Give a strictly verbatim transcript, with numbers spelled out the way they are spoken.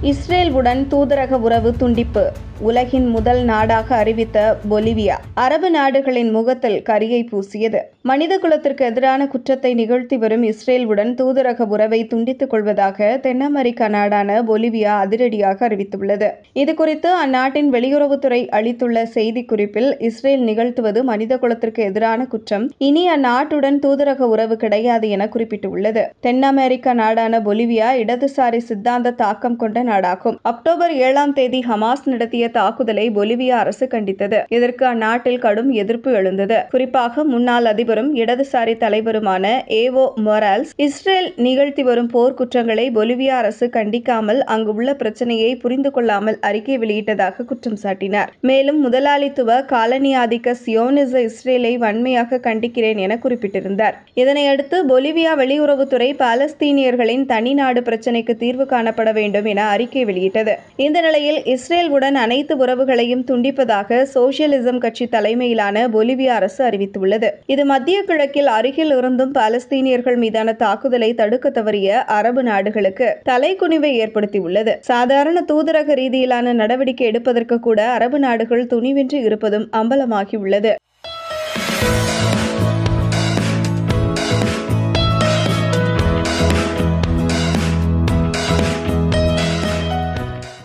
இஸ்ரேலுடன் தூதரக உறவு துண்டிப்பு. உலகின் முதல் நாடாக அறிவித்த பொலிவியா அரபு நாடுகளின் முகத்தில் கரியை பூசியது. மனித குலத்திற்கு எதிரான குற்றத்தை நிகழ்த்தி வரும் இஸ்ரேலுடன் தூதரக உறவை துண்டித்துக் கொள்வதாக தென் அமெரிக்க நாடான பொலிவியா அதிரடியாக அறிவித்துள்ளது. இதுகுறித்து அந்நாட்டின் வெளியுறவுத்துறை அளித்துள்ள செய்திக்குறிப்பில், இஸ்ரேல் நிகழ்த்துவது மனித குலத்திற்கு எதிரான குற்றம், இனி அந்நாட்டுடன் தூதரக உறவு கிடையாது என குறிப்பிட்டுள்ளது. தென் அமெரிக்க நாடான பொலிவியா இடதுசாரி சித்தாந்த தாக்கம் கொண்ட நாடாகும். அக்டோபர் ஏழாம் தேதி ஹமாஸ் நடத்திய தாக்குதலை பொலிவியா அரசு கண்டித்தது. இதற்கு அந்நாட்டில் கடும் எதிர்ப்பு எழுந்தது. குறிப்பாக முன்னாள் அதிபரும் இடதுசாரி தலைவருமான ஏவோ மொரால்ஸ், இஸ்ரேல் நிகழ்த்தி வரும் போர் குற்றங்களை பொலிவியா அரசு கண்டிக்காமல், அங்கு உள்ள பிரச்சனையை புரிந்து கொள்ளாமல் அறிக்கை வெளியிட்டதாக குற்றம் சாட்டினார். மேலும் முதலாளித்துவ காலனியாதிக்க சியோனிச இஸ்ரேலை வன்மையாக கண்டிக்கிறேன் என குறிப்பிட்டிருந்தார். இதனையடுத்து பொலிவியா வெளியுறவுத்துறை பாலஸ்தீனியர்களின் தனி நாடு பிரச்சினைக்கு தீர்வு காணப்பட வேண்டும் என அறிக்கை வெளியிட்டது. இந்த நிலையில் இஸ்ரேலுடன் அனைத்து உறவுகளையும் துண்டிப்பதாக சோசியலிசம் கட்சி தலைமையிலான பொலிவியா அரசு அறிவித்துள்ளது. இது மத்திய கிழக்கில் அருகில் இருந்தும் பாலஸ்தீனியர்கள் மீதான தாக்குதலை தடுக்க தவறிய அரபு நாடுகளுக்கு தலைக்குனிவை ஏற்படுத்தியுள்ளது. சாதாரண தூதரக ரீதியிலான நடவடிக்கை எடுப்பதற்கு கூட அரபு நாடுகள் துணிவின்றி இருப்பதும் அம்பலமாகியுள்ளது.